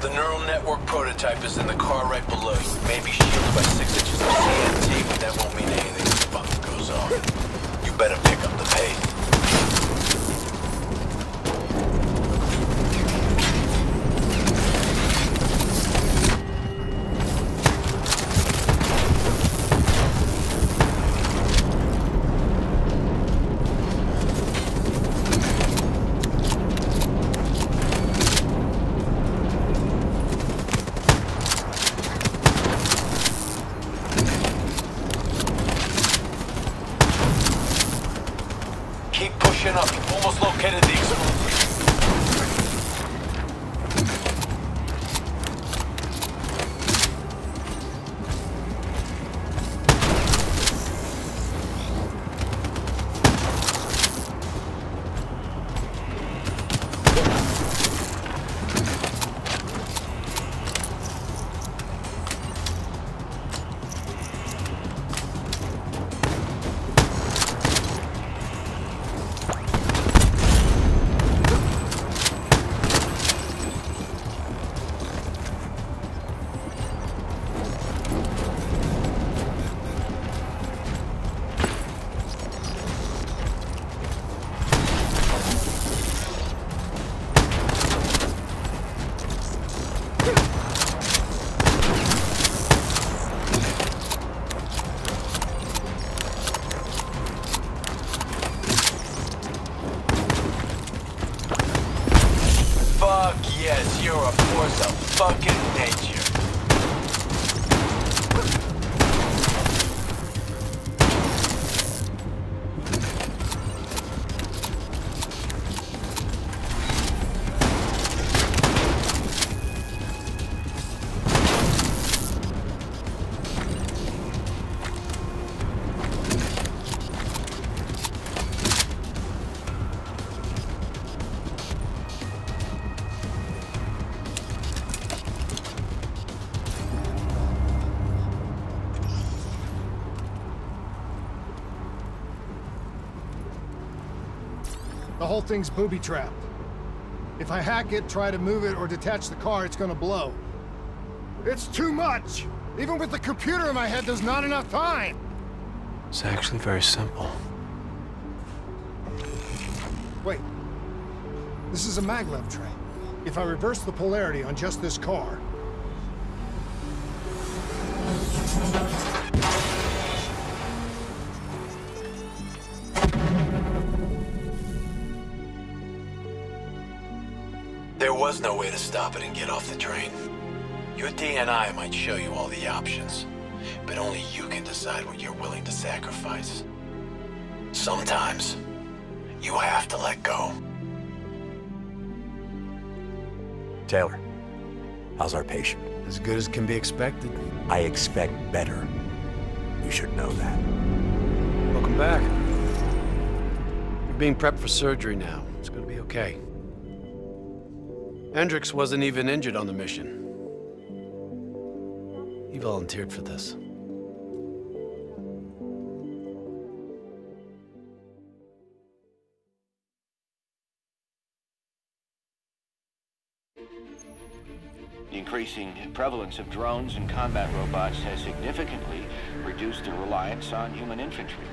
The neural network prototype is in the car right below you. Maybe shielded by 6 inches of CNT, but that won't mean anything if the fucker goes off. You better pick up the pace. Up. You've almost located the explosive. Fuck yes, you're a force of fucking nature. The whole thing's booby-trapped. If I hack it, try to move it, or detach the car, it's gonna blow. It's too much! Even with the computer in my head, there's not enough time! It's actually very simple. Wait. This is a maglev train. If I reverse the polarity on just this car... There was no way to stop it and get off the train. Your DNI might show you all the options, but only you can decide what you're willing to sacrifice. Sometimes, you have to let go. Taylor, how's our patient? As good as can be expected. I expect better. You should know that. Welcome back. You're being prepped for surgery now. It's gonna be okay. Hendricks wasn't even injured on the mission. He volunteered for this. The increasing prevalence of drones and combat robots has significantly reduced the reliance on human infantry.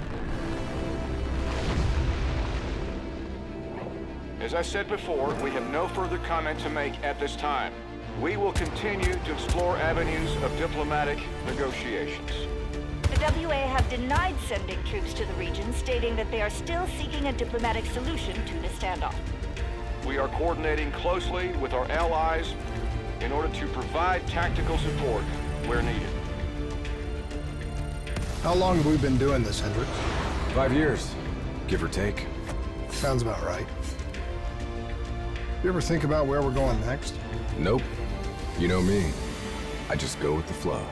As I said before, we have no further comment to make at this time. We will continue to explore avenues of diplomatic negotiations. The WA have denied sending troops to the region, stating that they are still seeking a diplomatic solution to the standoff. We are coordinating closely with our allies in order to provide tactical support where needed. How long have we been doing this, Hendricks? 5 years, give or take. Sounds about right. You ever think about where we're going next? Nope. You know me. I just go with the flow.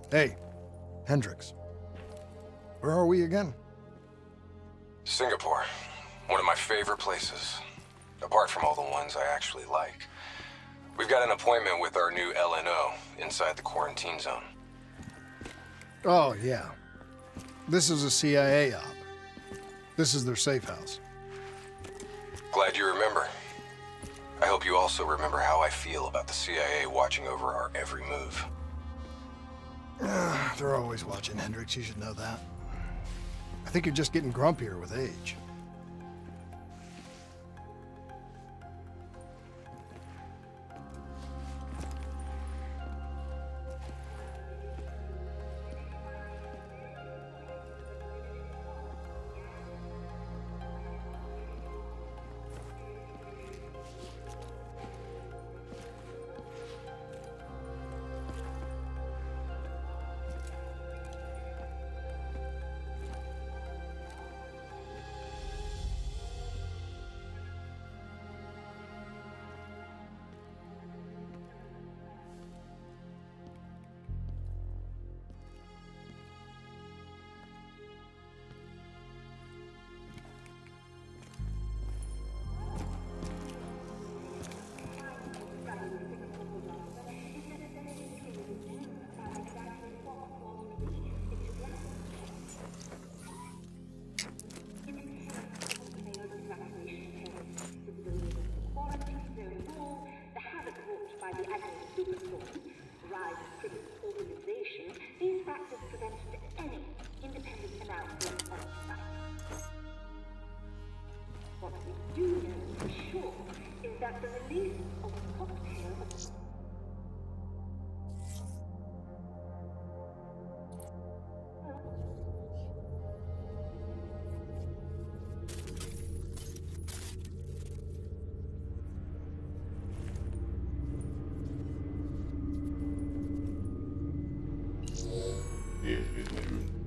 Hey, Hendricks. Where are we again? Singapore. One of my favorite places. Apart from all the ones I actually like. We've got an appointment with our new LNO inside the quarantine zone. Oh, yeah. This is a CIA op. This is their safe house. Glad you remember. I hope you also remember how I feel about the CIA watching over our every move. They're always watching, Hendricks. You should know that. I think you're just getting grumpier with age. These factors prevented any independent analysis of the site. What we do know for sure is that the release of a cocktail of Yes,